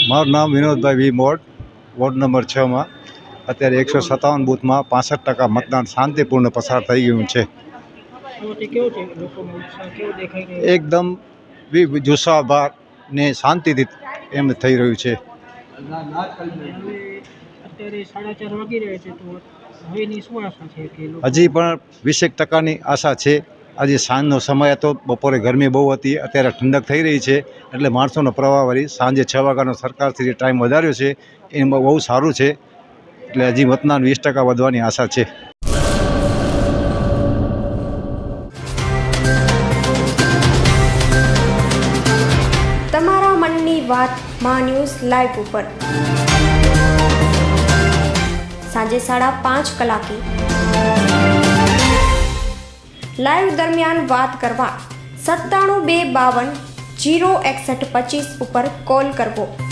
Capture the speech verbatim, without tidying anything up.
મારું નામ Vinodbhai V Mod, ward number છ માં અત્યારે એકસો સત્તાવન બૂથમાં પાસઠ ટકા મતદાન શાંતિપૂર્ણ પસાર થઈ ગયું છે. એકદમ જુસ્સાભાર ને શાંતિથી એમ થઈ રહ્યું છે. હજી પણ વીસેક ટકાની આશા છે. આજે સાંજનો સમય હતો, બપોરે ગરમી બહુ હતી, અત્યારે ઠંડક થઈ રહી છે, એટલે માણસોનો પ્રવાહ વળી સાંજે છ વાગ્યાનો સરકારશ્રીએ ટાઈમ વધાર્યો છે, એમાં બહુ સારું છે. એટલે હજી મતદાન વીસ ટકા વધવાની આશા છે. તમારા મનની વાત માં ન્યૂઝ લાઈવ ઉપર સાંજે સાડા પાંચ કલાકે લાઈવ દરમિયાન વાત કરવા સત્તાણું બે બાવન જીરો એકસઠ પચીસ ઉપર કોલ કરવો.